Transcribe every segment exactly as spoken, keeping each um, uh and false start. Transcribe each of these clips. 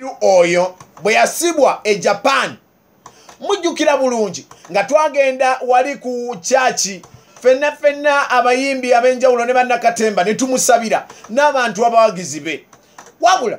oyo bwe yasibwa e Japan mujjukira bulungi nga twagenda wali ku chachi fenna fenna abayimbi abenjawulo ne bannakatemba ne tumusabira n'abantu abawagizi be wabula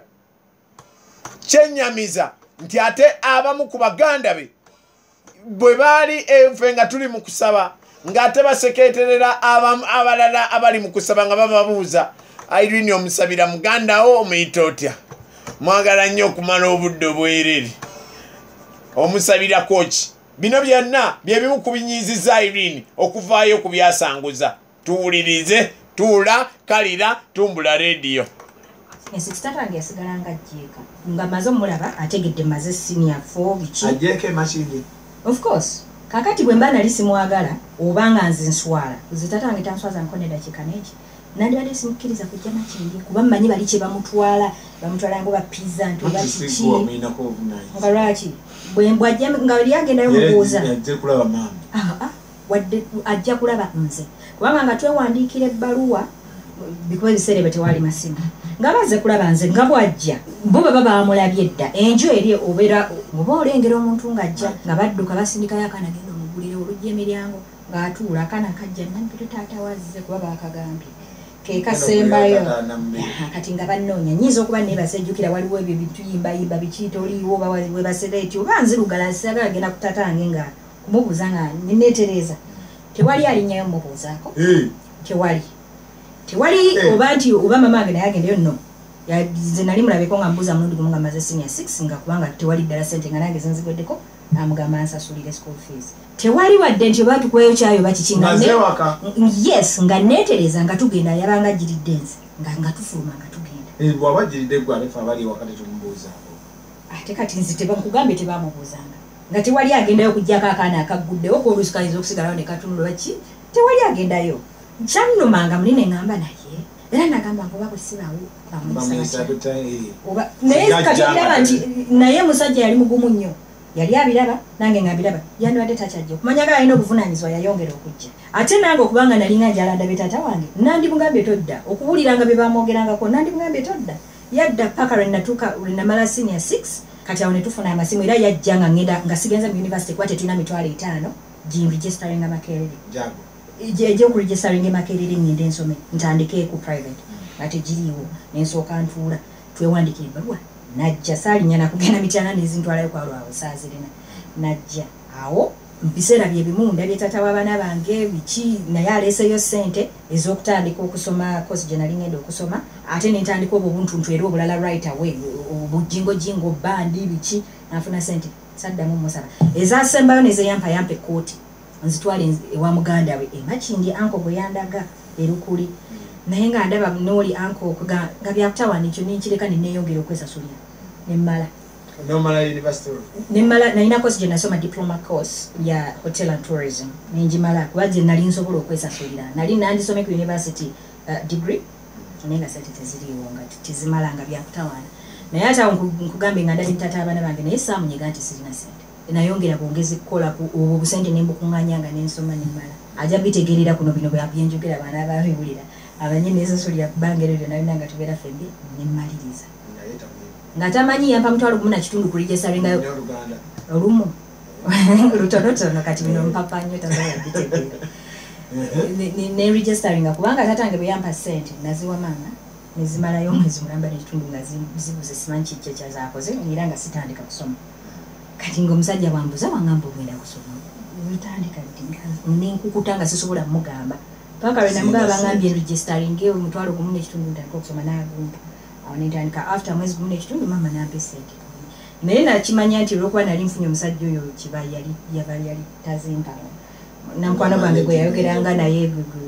kyenyamiza nti ate abamu ku baganda be bwe baali enfe nga tuli mu kusaba ng'ate baseketerera abalala abali mu kusaba nga bababuuza Irene omusabira muganda wo omuyita otya mwagala nnyo okumala obudde obwerere omusabira kochi bino byonna bye bimu kubinyiziza Irene okuvaayo ku byasanguza tuwulirize tuula kalira tumbula radio esitatange yasigala nga ajjeeka nga maze omulaba ategedde maze senior four biki ajjeeka emashini of course kakati bwe mba nali simwagala obanga nze nswala zitatange tanswaza nkone dakika neki nandi bali simukkiriza kujja makindi kuba mmanyi bali kye bamutwala bamutwala ngo ba pizza nto bakiki nga lwaki bwe mbwajja nga bali agendayo mubuuza ajja kulaba mama ah ah wadde ajja kulaba nze kubanga nga twewandiikira ebbaluwa bikuba ebiseera bwe tewali masimu nga baze kulaba nze nga bwajja bo baba bamulabye edda enjo eri obeera oba olengera omuntu ng'ajja nga badduka basindikayo akaana genda omugulire olujja emiryango ng'atuula akaana kajja nampito taata wazze kuba baakagambye kekasembayo kati nga bannoonya nyiza okuba nebasejjukira waliwo ebyo bituyimbayimba bikiita oliwo we basereeti oba nzirugala sagala genda kutatange nga kumubuuza nga neneetereza tewali alinnyayo mubuuzaako tewali tewali oba nti oba mama agenda yagendeyo nno nze nali mulabeko nga mbuuza mulundi gumu nga maze senior six nga kubanga tewali ddala sente nga nange zinzigoddeko amugamba nsasulire school fees tewali wadde nti oba tukweyo kyayo bakikinga yes nga neetereza nga tugenda yabanga jiridde nze nga nga tufuluma nga tugenda bwaba jiridde gwe alefa abali wakati tumubuuzaako ate kati nze tebamukugambe tebamubuuzanga nga tewali agendayo okuggyako akaana akagguddewo koolusikaliza okusigalawo ne katunula baki tewali agendayo kyannumanga munene ngamba naye era nagamba ngo oba bwe sibaawo naye kati biraba nti naye musajja yali mugumu nnyo yali abiraba nange ngabiraba yandibadde takyajja okumanya nga alina obuvunaanyizibwa yayongera okujja ate nange okubanga nalinga njalandabe taata wange nandimugambye todda okuwuliranga bye bamwogerangako nandimugambye todda yadda paka lwe natuuka lwe namala senior six kati awo ne tufuna amasimu era yajja nga ngenda nga sigenza mu university kuba tetulina mitwalo etaano ginregisteringa makerere egy'okuregisteringa emakerere ngende ensome ntandike ku private nga tegiriiwo nensooka ntuula twewandikira ebbaluwa najja saalinya nakugenda mityana nezintwalayo kwalwawe saazirina najja awo mbiseera bye bimu ndabye taata w'abaana bange biki naye aleeseyo ssente ez'okutandika okusoma kosi gye nali ngenda okusoma ate nentandika obwo obuntuntu era obulala right away obujingojingo bandi biki nafuna ssente saddamu musaba ezasembayo nezeyampa yampa ekkooti nzitwale ewa muganda we emakindi anko bwe yandaga erukuli naye nga ndaba nooli anko nga byakutawaana ekyo ninkireka neneeyongera okwesasulira nemmala nomala university nemmala nalina course gye nasoma diploma course ya hotel and tourism nenjimala kuba gye nali nsobola okwesasulira nali nandisome ku university uh, degree naye nga sente teziriiwo nga tizimala nga byakutawaana naye ate awo nkugambe nga ndali mutata abaana bange naye saamunyega nti sirina sente nayongera bwongezi kukola obwo busente nembukuŋŋanyanga nensoma nemmala ajja bitegerera kuno bino byenjogera abaana babiwulira abanyene ezosolira kubanga eryo nalina nga tubeera fembi nemmaliriza nga tamanyi yampa mutwalo gumu na kitundu kulijesalingayo olumu lutonotono kati bino mpapa nnyo tasobola bitegeera neregisteringa kubanga tatange bwe yampa ssente naziwa maama nezimalayo omwezi mulamba nekitundu nga zibuze simanyi kijja kyazaakoze era nga sitandika kusoma kati ng'omusajja bwambuza wangamba ogenda kusoma ntandika nenkukuta nga sisobola mugamba paka lwe namugamba bangambye registeringe omutwalo gumu n'ekitundu ntandika okusoma n'agumpa awo nentandika after mwezi gumu n'ekitundu mama nampa essente naye nakimanya nti olwokuba nali nfunye omusajja oyo kiba yali yaba yali tazimpa namukwano gwange gwe yayogeranga naye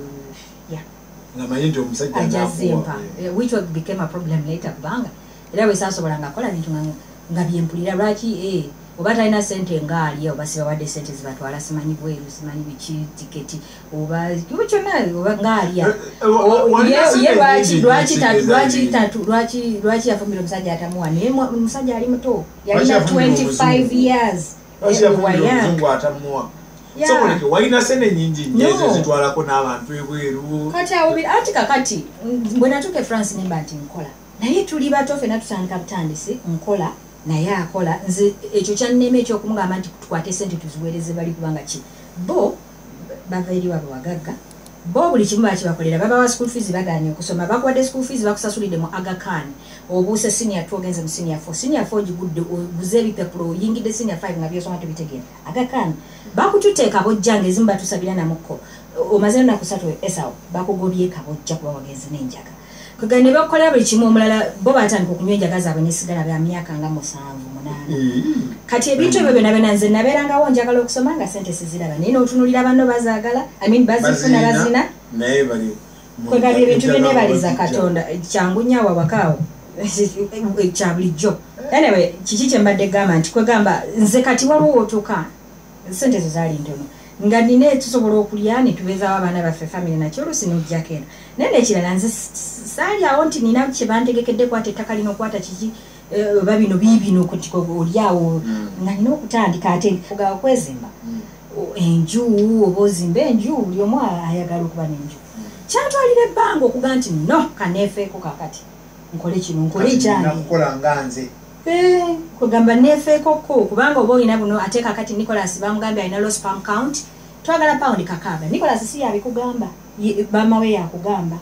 ajazimpa which became a problem later kubanga era bwe saasobolanga kola bintu nga byempulira lwaki oba talina ssente ngaali oba sibawadde ssente zibatwala simanyi bweru simanyi biki tiketi oba kyonna oba ngaalya lwaki yafumbira omusajja atamuwa naye omusajja ali muto yalina twenty-five years walina sente nyingi nyezo zitwalako n'abantu ebweru kati awo ati kakati bwe natuuka e France nemba nti nkola naye tuli bato ffenna tutandika butandisi nkola naye akola nze ekyo kyannema ekyokumugamba nti tukwate sente tuziweereze bali kubanga ki bo bava eri wabwe wagagga bo buli kimu bakibakolera babawa school fees bagaanye okusoma bakuwadde school fees bakusasulidde mu Aga Khan obuuse senior two ogenze mu senior four senior four gigudde obuze ebipapula oyingidde senior five nga byosoma tebitegeera Aga Khan bakututeeka bojjanga ezimu batusabira namukko omaze ennaku ssatu esawo bakugobyeko bojja kuba wagenze n'enjaga kugane ne bakolera buli kimu omulala bo batandika okunywa enjaga zaabwe n'esigala bya myaka nga musanvu munaana kati ebintu ebyo byonna byonna nze nabeerangawo njagala okusoma nga sente siziraba naye n'otunulira banno bazaagala I mean bazifuna bazina naye bali kwegabya ebintu bye neebaliza Katonda kyangu nnyo awawakaawo kya bulijjo anyway kiki kye mbadde gamba nti kwegamba nze kati waliwo wotuuka sente zo zaali ntono nga nina tusobola okulya ne tubeezaawo abaana baffe famire nakyo oluusi n'ojjako eno naye n'ekirala nze saali awo nti nina kye bantegekedde kwata ettaka lino okwata kiki oba bino biibino kuti oliawo nga nina okutandika ate oga okwezimba enju oba ozimba enju buli omu ayagala okuba n'enju kyantwalira ebbanga okuga nti no kaneefeeko kakati nkole kino nkole ekyange kugamba neefeekoko kubanga oba olina buno ate kakati Nicholas bamugambye alina low sperm count twagala paundi kakaaga Nicholas si yabikugamba bamawe yakugamba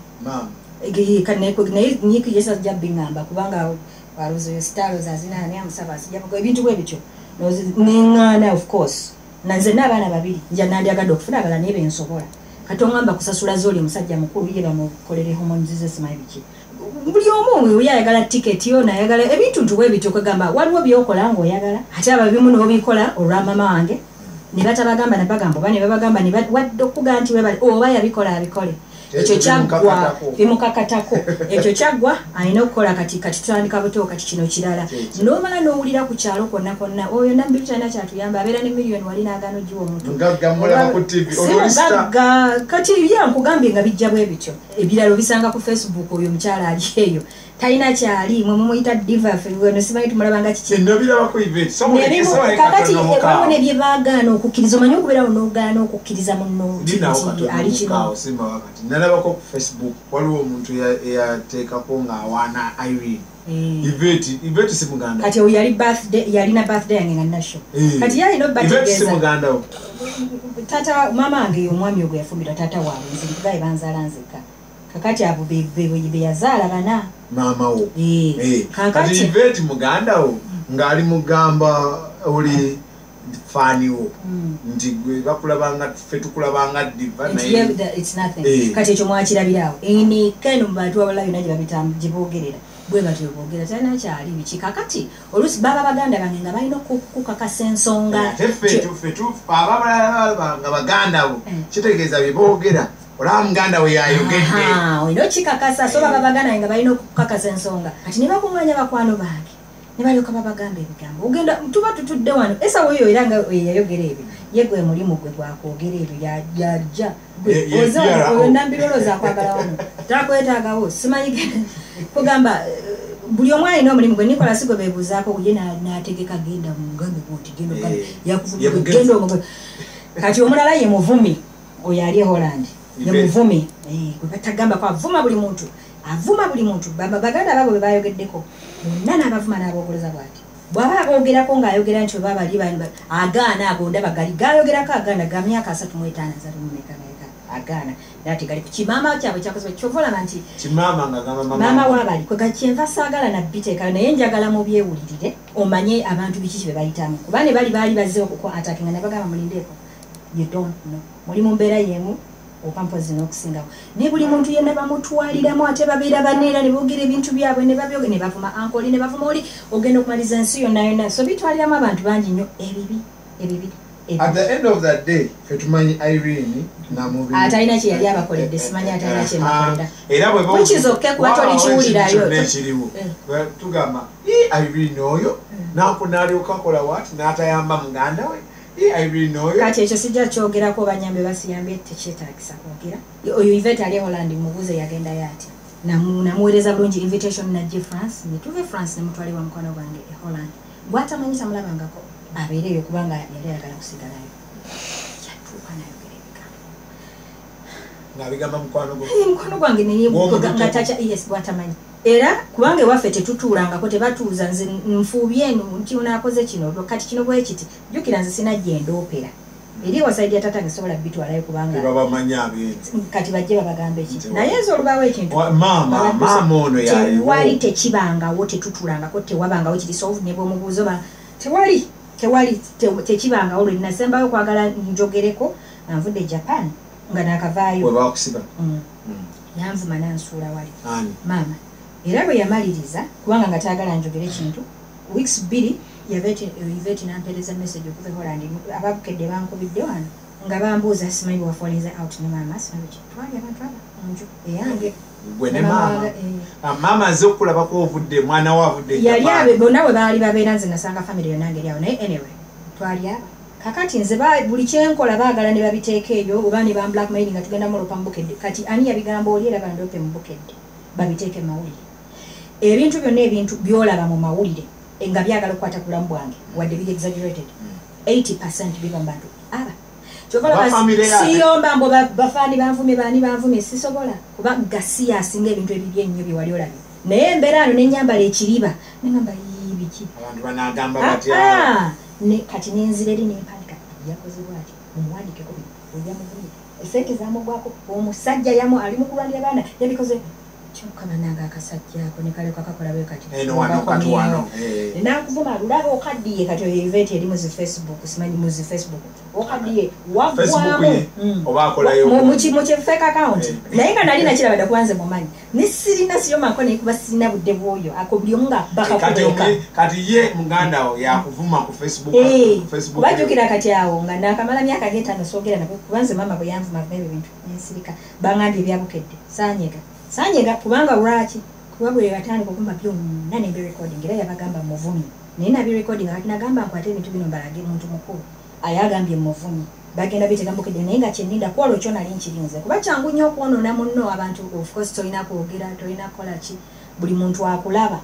naye nyiki yesa ajja bingamba kubanga waluzo stalo zazina ne amusaba asijja ebintu bwe bityo nengana of course nanze n'abaana babiri nja nandyagadde okufuna abala naye bensobola kati ongamba kusasula zoli musajja mukulu ye bamukolere hormone disease smile biki buli omu oyagala ticket yo nayagala ebintu ntuwe bityo kwegamba waliwo byokola ng'oyagala ate ababimu n'obikola olwa mama wange ne batabagamba nabagamba oba ne babagamba ne wadde okuga nti webali oba yabikola abikole ekyo kyaggwa bimukakatako ekyo kyaggwa alina okukola kati kati tutandika buto kati kino kirala n'omala n'owulira ku kyalo konna konna oyo nambiru kyana kyatuyamba abeera ne miliyoni wali n'agaano giwa omuntu kati yankugambye nga bijja bwe bityo ebiralo bisanga ku Facebook oyo omukyala ali eyo talina kyali mwe mumuyita diva feno simanyi tumulabanga kiki kakati ebawo ne bye baagaana okukkiriza omanyi okubeerawo n'ogaana okukkiriza munno ali kino nalabako ku Facebook waliwo omuntu eyateekako ng'awaana Irene Iveti Iveti si muganda kati oyo yali birthday yalina birthday yange nga nasho kati yalina bategeza Iveti si muganda tata mama wange omwami ogwo yafumbirwa tata waabwe nze bayi banzaala nzeka kakati abo be yazaala bana mama wo eh kati Iveti muganda wo ngali mugamba oli fani wo nti gwe bakulabanga ffe tukulabanga diva naye it's nothing kati ekyo mwakirabirawo eni kano mu bantu abalayo naye babitamu gye bwe batyo boogera tana kyali biki kakati olusi baba baganda bange nga balina okukakasa ensonga ffe tuffe tufa ababa nga baganda bo kitegeeza bye boogera olaba muganda we yayogedde olina okikakasa so baba baganda nga balina okukakasa ensonga kati ne bakuŋŋanya bakwano bange ne balyoka babagamba ebigambo ogenda tuba tutudde wano esawo oyo era nga yayogera ebyo ye gwe mulimu gwe gwakwogera ebyo yajja oyo nambirolooza akwagala wano takwetaagawo simanyi kugamba buli omu alina omulimu gwe Nicholas gwe beebuuzaako ye n'ategeka genda mugambe bwoti genda yakugenda omugambe kati omulala ye muvumi oyo ali e Holland ye muvumi gwe batagamba ko avuma buli muntu avuma buli muntu baganda babo be bayogeddeko bonna n'abavuma n'aboogoloza bwati bw'aba aboogerako ng'ayogera nti oba bali agaana agonda bagali gayogerako agaana ga myaka asatu mu etaano azali mu meka meka agaana ate gali ku kimaama kyabwe kyakoze kyova olaba nti maama waabali kwe gakyenva saagala nabbiteeka naye njagala mu byewulirire omanye abantu biki kye be bayitamu kuba ne bali baali bazze okuatakinga ne bagamba mulindeeko you don't know muli mu mbeera y'emu oba mpozi n'okusingawo ne buli muntu yenna bamutwaliramu ate babeera baneera ne boogera ebintu byabwe ne babyoge ne bavuma ankoli ne bavuma oli ogenda okumaliza ensi yonna yonna so bitwaliramu abantu bangi nnyo ebibi ebibi at the end of that day fetumanyi Irene namubi atalina kye yali abakoledde simanyi atalina kye bakolera era bwe bo kizokke kuba toli kiwulirayo tugamba Irene oyo nakunaalyoka akola wati n'atayamba muganda we kati ekyo sijja kyogerako banyambe basiyambye tekyetaagisa kwogera oyo Ivete ali e Holland mubuuze yagendayo ati namuweereza bulungi invitation najje France ne tuve France ne mutwale wa mukwano gwange e Holland bw'atamanyi tamulabangako abeereyo kubanga yali ayagala kusigalayo yatuuka nayogera ebigambo ng'abigamba mukwano gwo mukwano gwange naye nga tacha yes bw'atamanyi era kubange waffe tetutuulangako tebatuuza nze nfuubye eno nti onaakoze kino kati kino bwe kiti jjukira nze sinajja endoopera eri wasaidi ya tatange sobola bitwalayo kubanga babamanya abintu kati bajje babagambe ekiti naye nze olubawo ekintu mama mama ono yayo tewali tekibangawo tetutuulangako tewabangawo kiti so ne bw'omubuuzo ba tewali tewali tekibangawo lwe nasembayo okwagala njogereko anvudde Japan nga nakavaayo webakusiba yanvuma nansuula wali maama era bwe yamaliriza kubanga nga taagala njogere kintu weeks bbiri yaveti nampereza message okuva e Holland ababukedde bankubidde wano nga bambuuza simanyi bwe wafoleza out ne maama simanyi twali abantu aba munju eyange gwe ne maama maama aze okulabako ovudde mwana we avudde yali abe bonna bwe baali babeera nze nasanga family yonna ngeri awo naye anyway twali aba kakati nze buli kyenkola baagala ne babiteeka ebyo oba ne ba blackmail nga tugenda mulopa mu bukedde kati ani yabigamba oli era bandope mu bukedde babiteeke mu mawulire ebintu byonna ebintu byolaba mu mawulire nga byagala okukwata ku bulamu bwange wadde biri exaggerated eighty percent biba mu bantu aba siyomba mbo bafaani banvume baani banvume sisobola kuba gasi yasinga ebintu ebibye ennyo bye wali olabye naye embeera ano nenyambala ekiriba neŋamba biki kati nenzira eri nempandika yakozebwa ati mumuwandikeko ojja muvumire esente zamugwako omusajja yamu ali mu kulwanira baana yabikoze kyokaba nanga akasajjako nekaleka kakola bwe kati nakuvuma lulaba okaddiye kati eventi eri muzi Facebook simanyi muzi Facebook okaddiye wagwamu mukye fake account naye nga nali nakirabadde kubanze mumanyi nesirina siyomako naye kuba sirina budde bwoyo ako buli omu nga bakakuleka kati ye muganda wo yakuvuma ku Facebook kubajjukira kati awo nga nakamala myaka getaano soogera nabo kubanze mama bwe yanvuma ebyo bintu nensirika bangambye ebyabukedde saanyega sanyega kubanga lwaki kuba bwe batandika okumba byonna ne recording era yabagamba muvumi naye nabi recording ati nagamba nkwate ebintu bino mbalage muntu mukulu ayagambye muvumi bagenda bitegambukedde naye nga kyenninda kwolwo kyo nali nkirinze kuba kyangu nnyo okwonoona munno abantu of course tolina kwogera tolina kukola ki buli muntu akulaba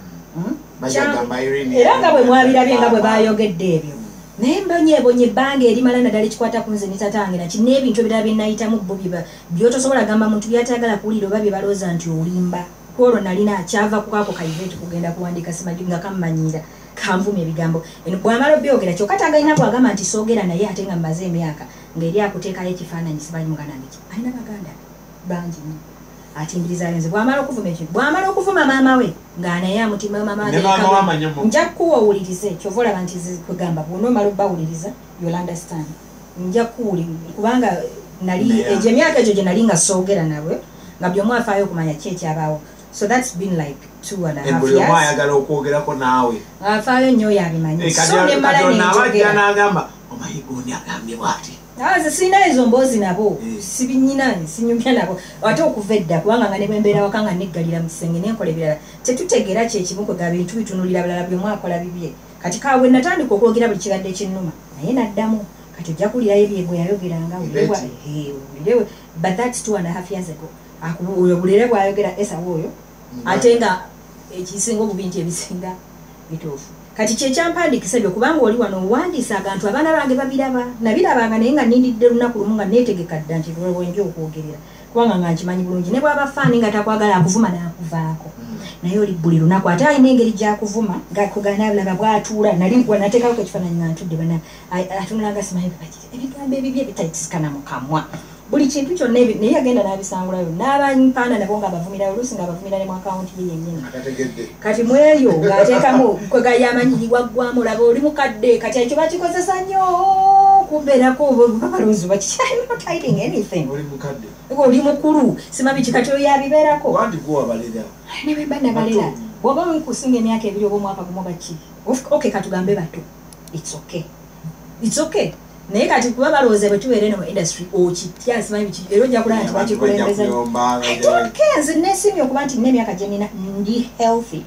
era nga bwe mwabirabye nga bwe bayogedde ebyo naye mbonyeebonye ebbanga erimala naddala ekikwata ku nze ne tatange naki n'ebintu ebirala bye nayitamu bo byotosobola gamba muntu byatayagala kuwulira oba bye balooza nti olimba kwolwo nalina kyava kukaako kaiveti kugenda kuwandiika simaji nga kammanyira kanvuma ebigambo bwamala obyogera kyokka tagalina kwagamba nti soogera naye ate nga mmaze emyaka ng'eri akuteekayo ekifaananyi simanyi muganda niki alina baganda bangi nnyo atimbiriza alenze bwamala okuvuma ekintu bwamala okuvuma maama we ng'anaye amutima maama nja kukuwa owulirize kyova olaba nti kugamba bwona omala obbawuliriza you'll understand nja kuwuli kubanga nali egyo emyaka egyo gye nali nga soogera nabwe nga buli omu afaayo okumanya ki ekyabaawo so that's been like two and a half years ayagala okwogerako naawe afaayo nnyo oyo abimanyi so nemala nenjogera omayigoni agambye bwati aze sina ezo mboozi nabo sibinyina sinyumya nabo ate okuva edda kubanga nga ne bwembeera waka nga neggalira mu kisenge nenkola ebirala tetutegeera kyekimu kwega bintu bitunulira balala bye mwakola bibye kati kaabwe natandika okwogera buli kibadde ekinnuma naye naddamu kati ojja kuwulirayo ebyegwe yayogeranga ulirewe but that's two and a half years ago oyo bulire bwayogera esawa oyo ate nga ekisinga obubi nti ebisinga bituufu kati kyekyampandiikisa ebyo kubanga oli wano owandiisa abantu abaana bange babiraba nabirabanga naye nga nindidde lunaku lumu nga neetegeka dda nti lwenja okwogerera kubanga nga nkimanyi bulungi ne bwaba faani nga takwagala akuvuma n'akuvaako naye oli buli lunaku ate alina engeri gyakuvuma ngakuganaabulaba bwatuula nali nateekako ekifaananyi nga ntudde bana atunulanga simanyi ebigambo ebibye bitaisikana mu kamwa buli kintu kyonna naye agenda n'abisangulayo n'abampaana nabo nga abavumirayo oluusi nga abavumira ne mu akawunti ye yennyini kati mu eyo ng'ateekamu kwega yamanyi waggwamu laba oli mukadde kati ekyo bakikozesa nnyo kubeerako babaloozi baki I'm not hiding anything oli mukulu simabiki kati oyo abibeerako ne bwe bana balera bw'oba kusinga emyaka ebiri oba omwaka gumu baki okay katugambe bato it's okay it's okay naye kati kuba balowooza bwe tubeera eno mu industry okitya simanyi biki era ojja kulaba nti bakikulembeza nze neesimye okuba nti n'emyaka gye nina ndi healthy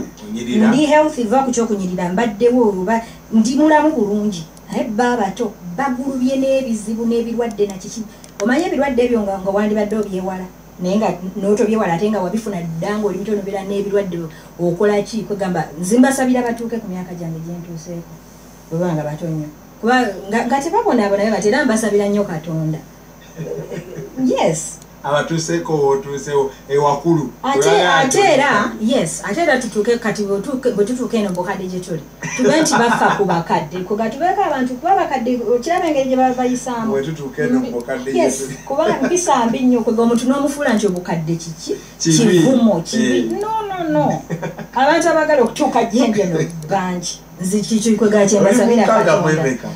ndi healthy va ku kyokunyirira mbaddewo oba ndi mulamu bulungi naye bba bato bagulubye n'ebizibu n'ebirwadde nakiki omanye ebirwadde ebyo nga wandibadde obyewala naye nga n'otobyewala ate nga wabifuna dda nga oli mutono beera n'ebirwadde okola ki kwegamba nzimbasabira batuuke ku myaka gyange gye ntuuseeko bweba nga bato nnyo kuba nga tebabonaabo naye bati era mbasabira nnyo Katonda yes abatuseko otusewo ewakulu ate ate era yes ate era tutuke kati bwe tutuke eno bokadde gye tuli tube nti bafa ku bakadde kuga tubeeko abantu kuba bakadde kiraba engeri gye babayisaamu bwe tutuke eno bokadde gye tuli kuba mpisa mbi nnyo kwega omuntu n'omufuula nti obukadde kiki kivumo kibi no no no abantu abagala okutuuka gyendi eno bangi nzikikwega kyembasabira katonda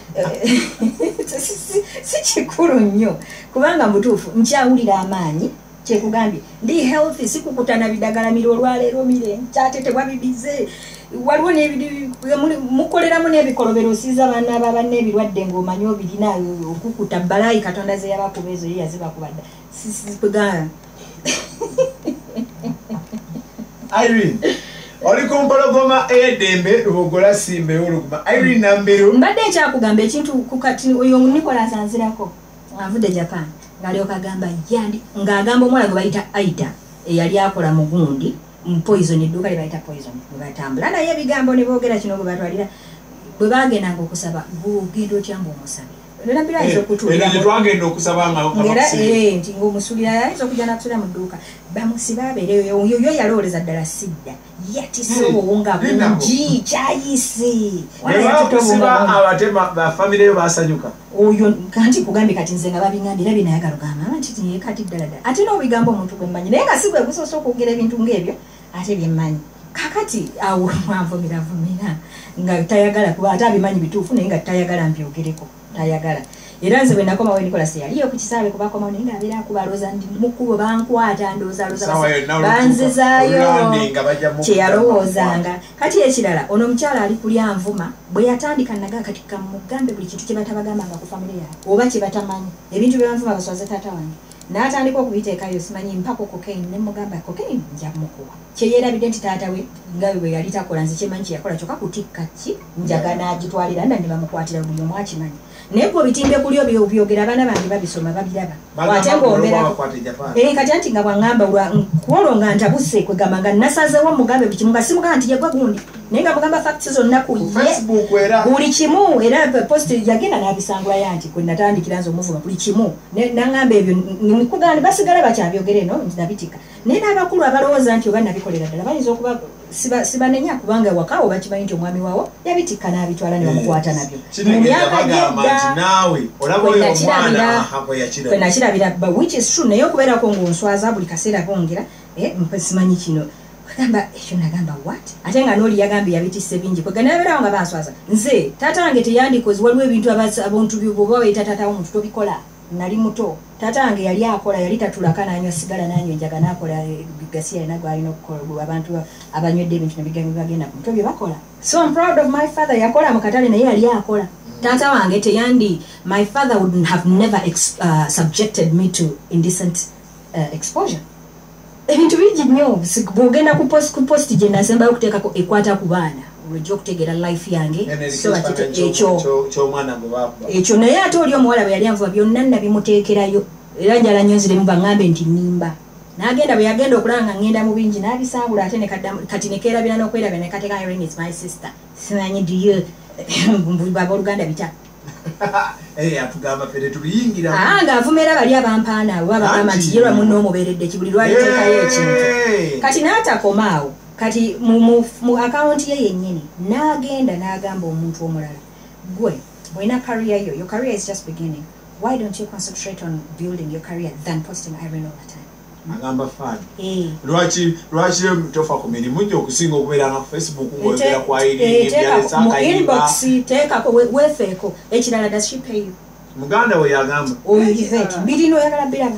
si kikulu nnyo kubanga mutuufu nkyawulira amaanyi kyekugambye ndi healthy sikukutana bidagalamira olwaleero mire kyate tebwabibize waliwo mukoleramu n'ebikolobero osiiza abaana ababa n'ebirwadde ng'omanyi obirina okukuta balayi katonda ze yabakuba ezo ye yazibakubadda sikugamba Irene oli kumpologoma ey'eddembe lubogola simba ey'oluguma Irene Nambero mbadde ekyakugamba ekintu kukati oyo Nicholas anzirako avudde Japan ng'alyoka agamba yandi ng'agamba omuwala gwe bayita Aida eyali akola mu gundi poison edduuka lye bayita poison bwe batambula naye ebigambo ne boogera kino bwe batwalira bwe bagendanga okusaba gugenda otyamba omusabira Nabira izo kutuulira era twagenda okusaba nga eh nti ng'omusulira yayinza okujja n'akusula mu dduuka bamusiba abeereyo yo yo yalooleza ddala sidda yatise obwonga bungi kyayise walakusiba abatema ba family yo basanyuka oyo kanti kugambye kati nze nga babingambira binayagala ogamba nti tiye kati ddala ddala ate n'obigambo omuntu gwe mmanyi naye nga si gwe gusoose okwogera ebintu ng'ebyo ate byemmanyi kakati awo mwanvumira vumira nga tayagala kuba ate abimanyi bituufu naye nga tayagala mbyogereko tayagala era nze bwe nakoma we Nicholas yaliyo ku kisaabe kubakoma naye ng'abeera akubaloza ndi mukubo bankwata ndooza loza banzizaayo kyeyalowoozanga kati ekirala ono omukyala ali kulya nvuma bwe yatandika naga kati kamugambe buli kintu kye batabagambanga ku famire yaabwe oba kye batamanyi ebintu bye banvuma baswaze taata wange n'atandika okubiteekayo simanyi mpako cocaine ne mugamba cocaine nja mukuwa kyeyerabidde nti taata we nga bwe yali takola nze kyemanyi kye yakola kyokka kutikka ki njaga n'agitwalira nda ne bamukwatira buli omu akimanyi naye gwe bitimbe kuli obyo byogera abaana bange babisoma babiraba ate ng'omberako ee kati anti nga bwangamba kwolwo nga ntabuse kwegamba nga nasazeewo mugambe buli kimu nga simugamba nti yegwe gundi naye nga mugamba facts zonna ku ye buli kimu era post yagenda n'abisangulayo anti kwe natandikira nze omuvuma buli kimu naŋŋamba ebyo nkugamba basigala bakyabyogera eno nabitika naye n'abakulu abalowooza nti oba nabikolera ddala bayinza okuba sibanenya kubanga waka oba kimanyi nti omwami waawo yabitikka n'abitwala ne bamukwata nabyo mu myaka gyedda nakirabira which is true naye okubeerako ng'onswaza buli kaseera bongera simanyi kino kwegamba ekyo nagamba what ate nga n'oli yagambye yabitisse bingi kwegana yabeerawo nga banswaza nze taata wange teyandikozi waliwo ebintu abantu byoba bayita taata w'omuntu tobikola nali muto taata wange yali akola yali tatulaka n'anywa sigala n'anywa enjaga n'akola gasi yalina gwalina okukola abantu abanywedde ebintu nebigenda ku mutwe bye bakola so I'm proud of my father yakola mu katale naye yali akola taata wange teyandi my father would have never ex, uh, subjected me to indecent uh, exposure ebintu bingi nnyo bw'ogenda ku post ku post gye nasembayo okuteekako ekwata ku baana olwejja okutegeera life yange so ekyo ekyo naye ate oli omuwala bwe yali anvuba byonna nabimuteekerayo era njala nnyo nziremu baŋŋambe nti nnimba n'agenda bwe yagenda okulaba nga ŋŋenda mu bingi n'abisangula ate kati nekeerabira n'okwerabira nekateeka Irene is my sister simanyi diyo baba oluganda bita atugamba fere tuliyingira ng'avuma era bali abampaana abo babagamba nti ye lwa munno omubeeredde kibuli lwaliteekayo ekintu kati n'atakomaawo kati mu akawunti ye yennyini n'agenda n'agamba omuntu omulala gwe bw'olina career yo your career is just beginning why don't you concentrate on building your career than posting Irene all the time agamba fani lwaki lwaki tofa ku mirimu gyo okusinga okubeera nga Facebook ng'oyogera kwa mu inbox teekako weefeeko ekirala does she pay you muganda we yagamba oyiveti mbirina oyagala biraba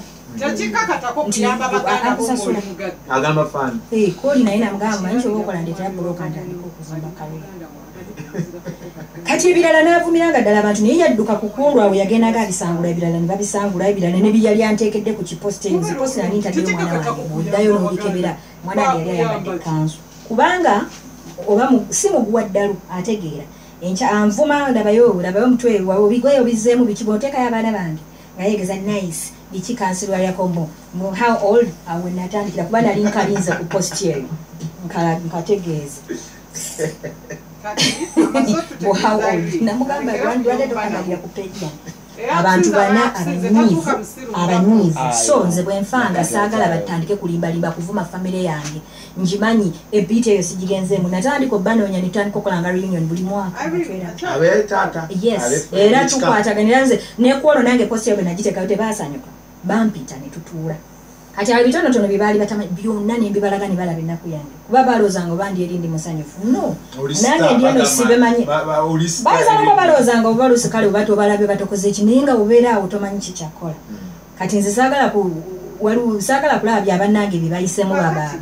agamba fani koli naye namugamba manyi kyoba okola ndeetera buloka ntandika okuzimba kalulu kati ebirala n'avumiranga ddala abantu naye yadduka ku kundwa we yagendaga abisangula ebirala ne babisangula ebirala ne byali anteekedde ku kiposti nzi posti nali ntaddeyo omwana wange bwoddayo n'obikebera mwana wange yali ayambadde ekkanzu kubanga oba si muguwa ddalu ategeera enkya anvuma labayo labayo omutwe wawe obigoye obizzeemu biki bw'oteekayo abaana bange nga yeegeza nice biki kansilwalyako mu how old awe natandikira kuba nali nkalinze ku posti eyo nkategeeza namugamba lwande tokanalira ku peji yange abantu bana abanyiivu abanyiivu so nze bwe nfanga saagala batandike kulimbalimba kuvuma famire yange njimanyi ebiiti eyo sigigenzeemu natandika obbanoonya nitandika okolanga reunion buli mwaka yes era tukwataganira nze nekwolo nange posti yo bwe nagiteekayo tebaasanyuka bampita ne tutuula kati abo bitonotono bye baali batama byonna nembibalaga ne balaba ennaku yange kuba balowoozanga oba ndi eri ndi musanyufu no nange ndi eno sibemanyi bayinzanako balowoozanga oba luusi kale oba tobalabye batokoze eki naye nga obeera awo tomanyi kikyakola kati nze saagala waliwo saagala kulaba byabannange bye bayisemu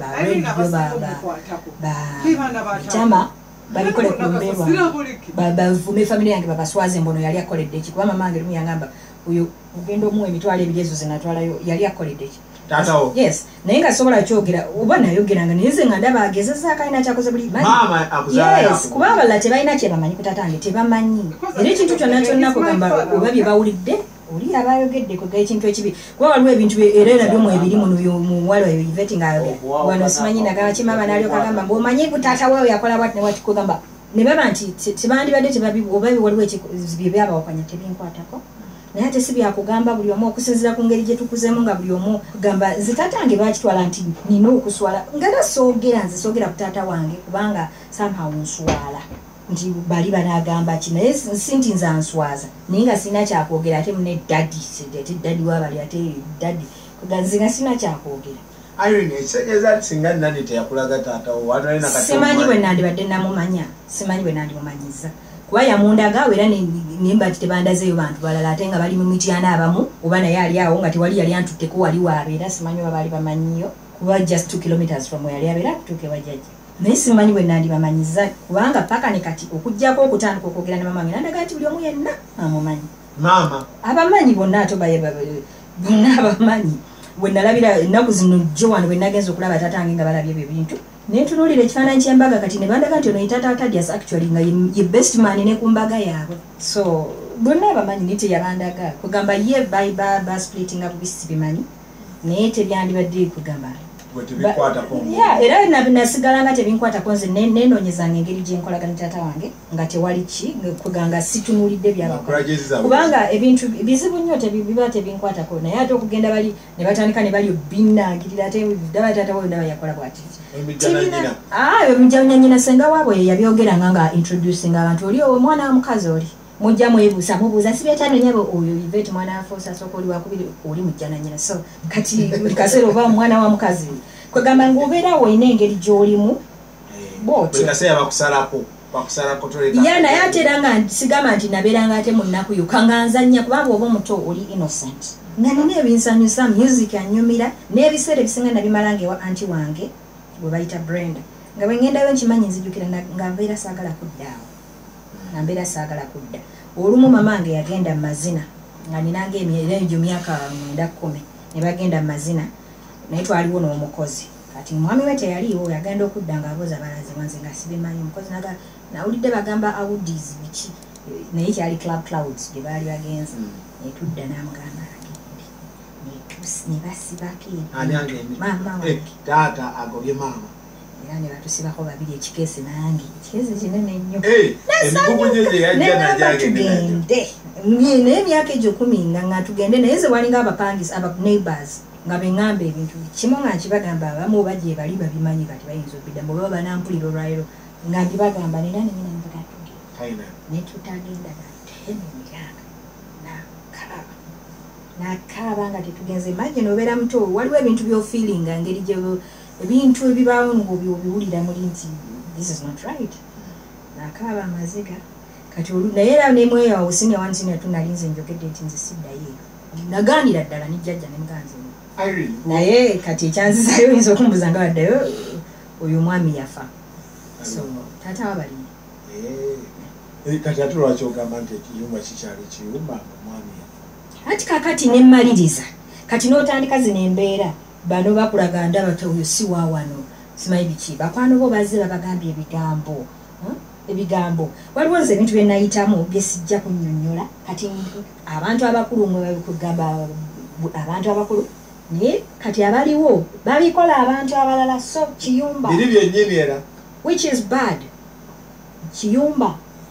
bitama babikole ku mbeerwa bavume famire yange babaswaze mbono yali akoledde eki kuba mamange lumu yangamba oyo ogenda omuwa emitwalo ebiri ezo zenatwalayo yali akoledde eki Tatao. Yes. Nainga sobola kyogera oba nayogeranga neze nga ndaba agezeza akaina kyakoze buli manyi. Mama akuzala. Yes, kubanga la tebalina kye bamanyi kutatange tebamanyi. Era ekintu kyonna kyonna kugamba oba bye bawulidde oli abayogedde ku ekintu ekibi. Kuba waliwo ebintu era era mu ebiri mu muwala oyo Yvette nga wano simanyi nagamba kimaba nalyo kagamba ng'omanyi butata wewe yakola bwati ne wati kugamba ne baba nti tebandibadde tebabi oba waliwo ekibye byabawakanya tebinkwatako. Naye ate si byakugamba buli omu okusinziira ku ngeri gye tukuzeemu nga buli omu gamba nze tatange bakitwala nti nina okuswala nga nasoogera nze soogera ku taata wange kubanga somehow nswala nti bali banagamba ki naye si nti nze answaza naye nga sirina kyakwogera ate mune daddi ate daddi wabali ate daddi nze nga sirina kyakwogera Irene ekitegeeza singa nani teyakulaga taata wo simanyi bwe nandibadde namumanya simanyi bwe nandimumanyiza kuba yamundaga era nimba tebandazeeyo bantu balala ate nga bali mu mityana abamu oba naye ali awo nga tewali yali antutteko wali waabeera simanyi oba baali bamanyiyo kuba just two kilometers from where yali abeera kutuuka ewajjajja naye simanyi bwe nandibamanyiza kubanga paka ne kati okujjako okutandika okwogera ne mamange nandaga nti buli omu yenna amumanyi mama abamanyi bonna ate bonna abamanyi bwe nalabira ennaku zino jjo wano bwe nagenza okulaba tatange nga balabye ebyo bintu nentunuulira ekifaananyi ky'embaga kati ne bandaga nti ono yitata Tadias actually nga ye best man ne ku mbaga yaabwe so bonna abamanyi naye teyabandaga kugamba ye basplittinga bubisi bimanyi naye tebyandibadde kugamba era nasigalanga tebinkwatako nze nenoonyezanga engeri gyenkolagana taata wange nga tewali ki kuganga situnuulidde byabakola kubanga ebintu bizibu nnyo biba tebinkwatako naye ate okugenda bali ne batandika ne bali obbinangirira ate daba taata wayo ndaba yakola bwati mujanyanyina senga waabwe yabyogeranga nga introducing abantu oli omwana wa mukazi oli mujja mwebuusa mubuuza sibyetano nyabo oyo Yvette mwana wa Fosa soko oli wakubiri oli mujjananyina so kati buli kaseera oba mwana wa mukazi kwegamba ng'obeera woyina engeri gy'olimu bwotyo ya naye ate era nga sigamba nti nabeeranga ate mu nnaku yo kanganzannya kubanga oba omuto oli innocent nga nina ebinsanyusa music anyumira n'ebiseera ebisinga nabimalanga ewa anti wange gwe bayita Brenda nga bwe ngendayo nkimanyi nzijukira nga mbeera saagala kuddaawo nga mbeera saagala kudda olumu mamange yagenda mu mazina nga ninanga egyo myaka mwenda kkumi ne bagenda mu mazina naye twaliwo n'omukozi kati mwami we teyaliiwo yagenda okudda ng'abooza balazibwa nze nga sibimanyi omukozi naga nawulidde bagamba awudis biki naye kyali club clouds gye baali bagenza netudda n'amugamba agende ne basibako maama taata agobye maama era ne batusibako babiri ekikeesi nange ekikeesi kinene nnyo tugende naye emyaka egyo kumi nga nga tugende naye ze walinga abapangisa aba neighbors nga beŋŋamba ebintu kimu nga nkibagamba abamu bajje bali babimanyi kati bayinza obiddamu oba banampulira olwaliro nga ndibagamba nera nemina nvuga tugenda ne tutagenda gateme emyaka nakaaba nakaaba nga tetugenze imagine obeera muto waliwo ebintu byofeelinga ngeri gye ebintu ebibaawo ng'obiwulira muli nti this is not right nakaaba amaziga kati naye era nemweyawo sinia wani sinia tunalinze njogedde nti nze siddayo nagaanira ddala nejjajja nemuganze naye kati ekyanzizayo oyinza okumbuza nga baddayo oyo omwami yafa so taata wabaliyo kati ate lwaki ogamba nti ekiyumba kikyali kiyumba omwami yafa ati kakati nemmaliriza kati n'otandika zino embeera bano bakulaga ndaba oyo si waawano simanyi biki bakwano bo bazze babagambye ebigambo ebigambo waliwo nze ebintu bye nayitamu bye sijja kunnyonnyola kati abantu abakulu mwe kugamba abantu abakulu naye kati abaliwo babikola abantu abalala so kiyumba biri byennyini era which is bad kiyumba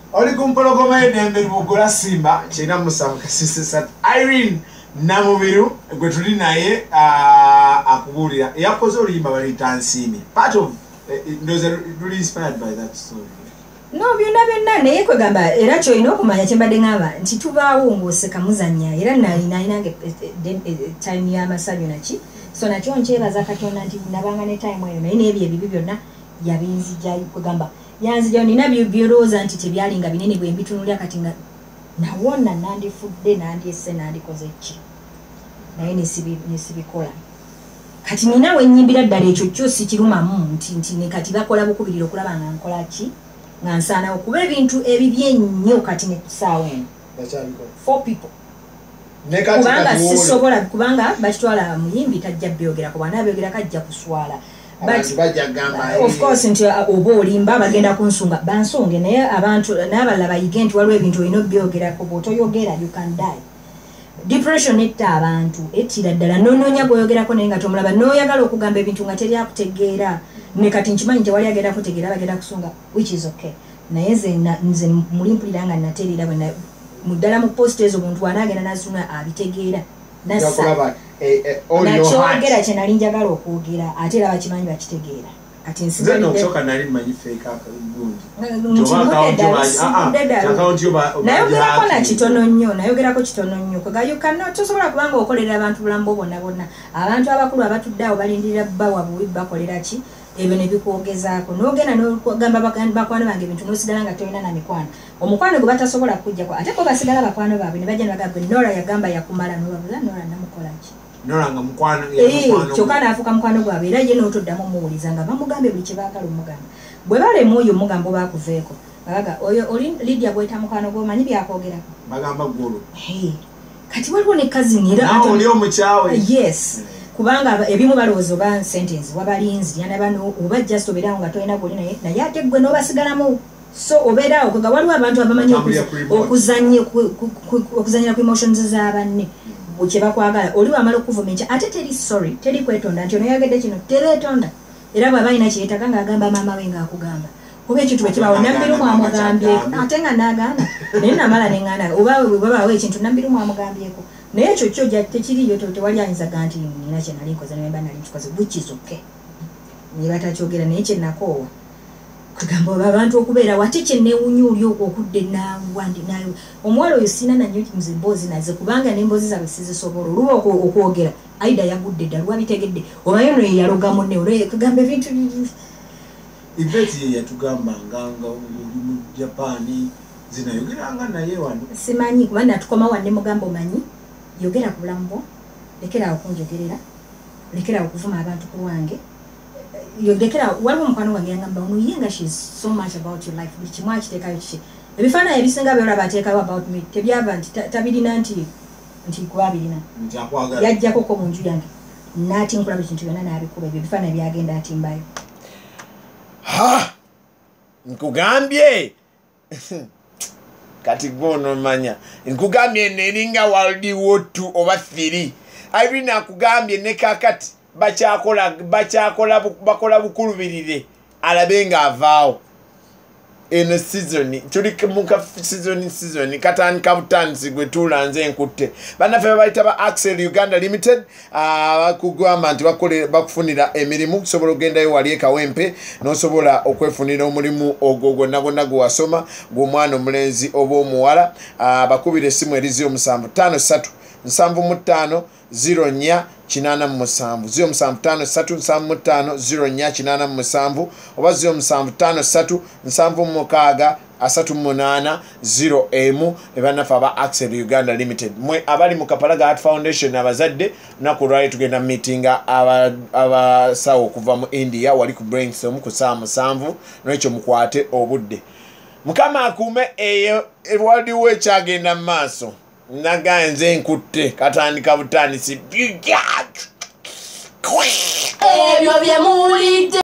oli kumpologoma edembe libugula simba china musanvu kasisi satu Irene Namubiru gwe tuli naye akubulira yakoze oluyimba balita Nsimi part of ndoze really inspired by that story. No byonna byonna naye kwegamba era kyolina okumanya kyembadde ngamba nti tubaawo ng'oseka muzannya era nalinange time y'amasabi naki so nakyo nkyebaza Katonda nti nabanga ne time eyo naye n'ebyo ebibi byonna yabinzijjayo kwegamba yanzijjayo nina byolowooza nti tebyalinga binene bwe mbitunulira kati nga nawona nandifudde nandyesse nandikoze ki naye nesibikola kati nina wenyimbira ddala ekyo kyo sikirumamu nti nti ne kati bakola bukubirira okulaba nga nkola ki nga nsaana okuba ebintu ebibi ennyo kati ne kusaawa eno four people kubanga sisobola kubanga bakitwala muyimbi tajja byogerako bwana byogerako ajja kuswala of course nti oba olimba bagenda kunsunga bansonge naye abantu n'abalala bayige nti waliwo ebintu olina obyogerako bw'otoyogera you can die. Depression etta abantu ettira ddala n'onoonya bw'oyogerako naye nga tomulaba n'oyagala okugamba ebintu nga teri akutegeera ne kati nkimanyi tewali agenda kutegeera bagenda kusunga which is okay naye nze mulimpulira nga nateerera bwe muddala mu post ezo omuntu wanaagenda nasuna abitegeera nassa nakyogera kye nali njagala okwogera ate era bakimanyi bakitegeera kati nayogerako nakitono nnyo nayogerako kitono nnyo kwegayukana tosobola kubanga okolera abantu bulambo bonna bonna abantu abakulu abatudde awo balindirira bbawa buwi bakolera ki ebyo ne bikwogezaako n'ogenda n'ogamba bakwano bange ebintu n'osigala nga tolina na mikwano omukwano gwe batasobola kujjako ate ko basigala bakwano baabwe ne bajja ne bagamba Nora yagamba yakumala n'obabula Nora namukola ki Nora nga mukwano kyokka naafuuka mukwano gwabwe era ye n'otoddamu omuwuliza nga bamugambe buli kye baagala omugamba bwe balema oyo omugambo baakuveeko baga oyo oli Lydia bweta mukwano gw'omanyi byakwogerako bagamba gwolo kati waliwo ne kazini era oli omukyawe yes kubanga ebimu balowooza oba sentence wabalinzi yana bano oba just obeerawo nga tolina goli naye naye ate gwe n'obasigalamu so obeerawo kwega waliwo abantu abamanyi okuzanyira ku emotions z'abanne kye bakwagala oli wamala okuvumija ate teri sorry teri kwetonda nti onoyagedde kino tereetonda era bw'aba alina kyeyetaaga ng'agamba maama we ng'akugamba oba ekintu bwe kibaawo nambirumu amugambyeko ate nga n'agaana naye namala ne ŋŋanda oba bwe babaawo ekintu nambirumu amugambyeko naye ekyo kyo tekiriyo tewali ayinzaga nti nina kye nali nkoze naye mba nali nkikoze which is okay ne batakyogera naye kye nakoowa kugamba abantu okubeera wate kye neewunya oli okudde nawandi nayo omuwala oyo sina nanyo nze emboozi naze kubanga n'emboozi zaabwe sizisobola oluba okwogera Aida yagudde ddala lwabitegedde obayo no yaloga munne olwo kugamba ebintu Iveti yatugambanga nga oli mu Japan zinayogeranga naye wano simanyi kuba natukoma wanne mugamba omanyi yogera ku bulamu bwo lekera okunjogerera lekera okuvuma abantu ku lwange yogera waliwo omukwano gwange yangamba ono ye nga she's so much about your life buli kimu akiteekayo kiki ebifaananyi ebisinga byolaba ateekayo about me tebyava nti tabirina nti nti kuba birina yajjakoko mu nju yange naati nkulaba ekintu byonna n'abikuba ebyo ebifaananyi byagenda atimbayo ha nkugambye kati gono manya nkugambye neringa waliwo two oba three Irene akugambye ne kakati bakyakola bakyakola bakola bukulubirire alabe nga avaawo eno season tuli muka season season katani kabutanzi gwe tulanze enkutte bannaffe babayita ba Axel Uganda Limited bakugamba nti bakole bakufunira emirimu kusobola ogendayo wali ekawempe n'osobola okwefunira omulimu ogwo gwonna gwonna gwe wasoma gw'omwana omulenzi oba omuwala bakubira essimu erizi omusanvu ttaano ssatu nsanvu mu ttaano zero nnya kinana mu musanvu zero musanvu ttaano ssatu nsanvu mu ttaano zero nnya kinana mu musanvu oba zero musanvu ttaano ssatu nsanvu mu mukaaga asatu mu munaana zero emu ebannaffe aba Axel Uganda Limited mwe abali mu Kapalaga Art Foundation abazadde lunaku olwali tugenda meetinga abasawo okuva mu India wali ku brainstorm ku saa musanvu n'ekyo mukwate obudde mukama akuume eyo waliwo ekyagenda mu maaso naganze nkutte katandika butandisi ebyo bye muwulidde